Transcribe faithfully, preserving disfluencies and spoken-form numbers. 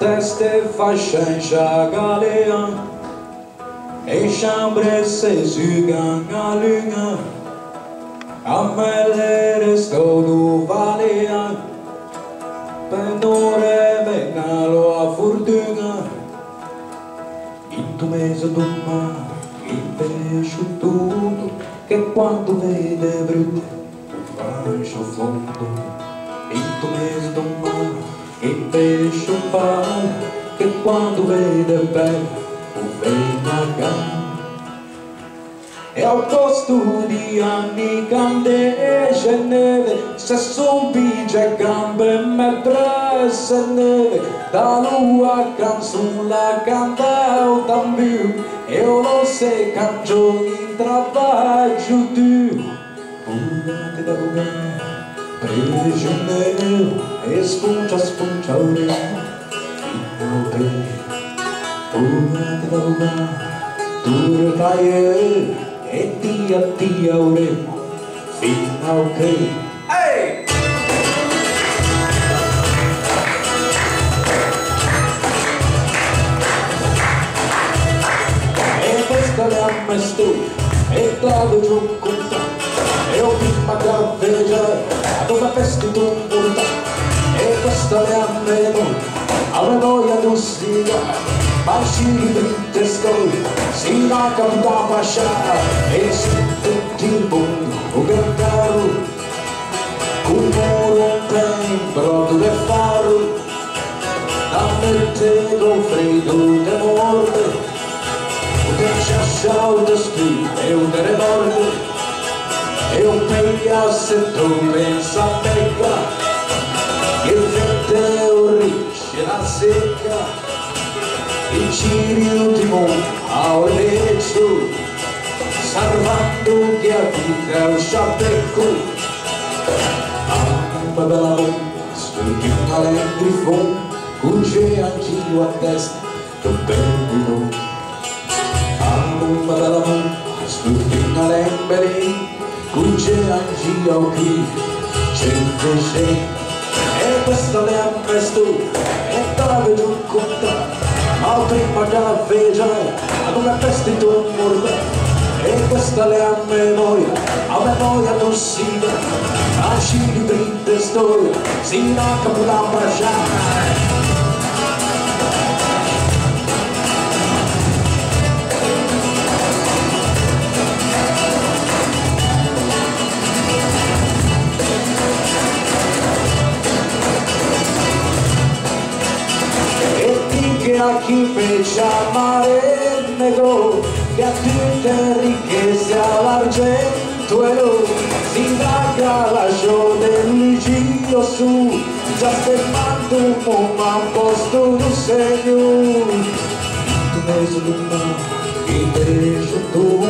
teste fascia galea e chambre se sugan a lunga a mellere sto valea penore venalo a fortuna in tu mese d'umma il pesce tutto che quando vede brutto fascio fondo in tu mese d'umma il pesce pare che quando vede bello venga e al posto di anni candesce neve se son pigia gambe me presse neve da lua canzone la cantao también io lo se cangio in trabaggio tu pure da lugar prigioniero e spuncia spuncia ore fino te pure da lugar tu fai e ti atti auremo fino a che hey! E questa è a me storia e clavo giù con te e ho prima da vedere ad una festa tu porta e questa è a me noia a me noia non si dà ma si riprende storia si va a da pasciata e si tutti il mondo un gran caro un muro un tempio dove farlo da mette con freddo de morte un te ciasciao de stri e un te remorde e un peglia se tu pensa a pecca che fette un ricci la secca il cirio di mondo a orecchio salvando che a vita un sciabecco ah, ma bella bomba studio una lente fondo cuce anch'io a testa che bello ah, ma bella bomba studio una lente cuce anch'io qui c'è c'è e questa le ha presto e la vedo contare ma prima da vedere ad una festa tu morta e questa le a memoria a memoria non si dà a ci riprende storia si la capula bracciata a chi fece amare il nego che a tutte ricchezze all'argento e lo si indaga la show dell'igio su già fermando un po' ma un posto un segno tu mese l'umano che pesce tu